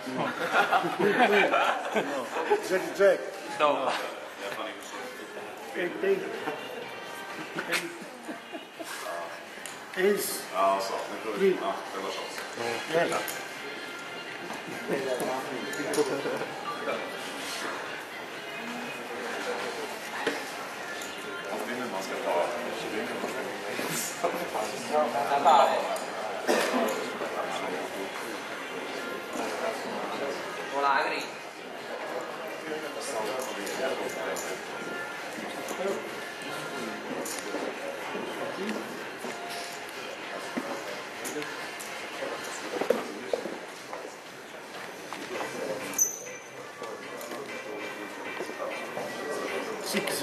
Jack. No. Ace. Ja, så. Det var chans. Man ska ta Natale. Volagri. Six.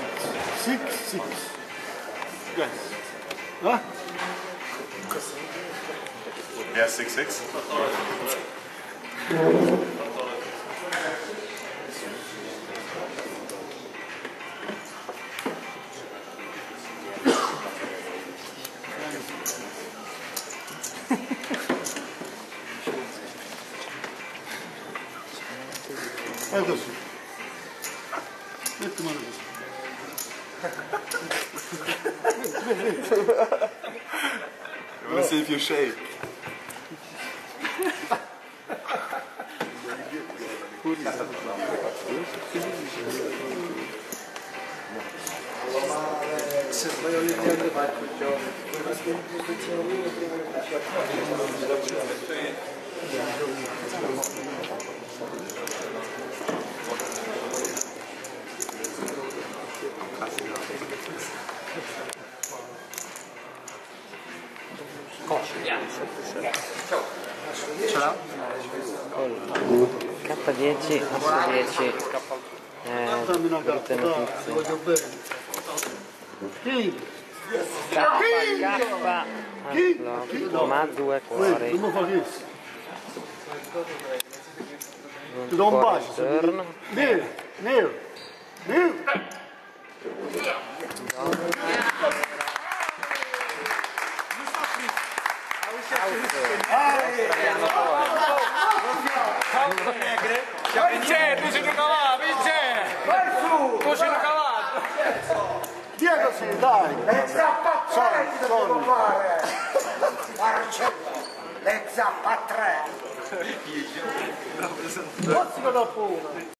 Yes. Huh? Yeah, 6-6. Vai così. Metti mano così. I want to see if you shake. Se poi ogni tanto faccio il gioco, K10, Asso 10, brutte notizie. K, ma 2 cuori. Come fa questo? Ti do un Cuore bacio. interno. Nero. Vincenzo, tu sei un cavato, Vincenzo! Vai su! Tu sei un cavato! Diego sì, dai. le zappe a 3 ti devo fare! Marcello, le zappe a 3! Pozzico dopo una.